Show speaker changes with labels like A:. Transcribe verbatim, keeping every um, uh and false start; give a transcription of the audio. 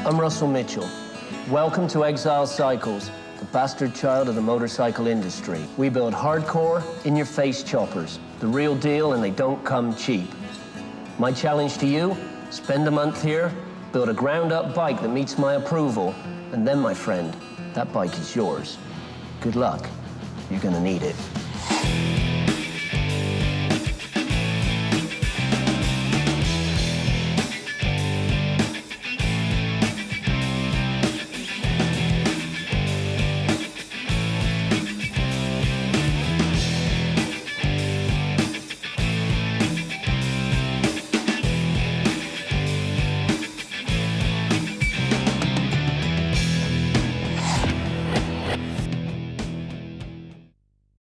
A: I'm Russell Mitchell. Welcome to Exile Cycles, the bastard child of the motorcycle industry. We build hardcore, in-your-face choppers. The real deal, and they don't come cheap. My challenge to you, spend a month here, build a ground-up bike that meets my approval, and then, my friend, that bike is yours. Good luck. You're gonna need it.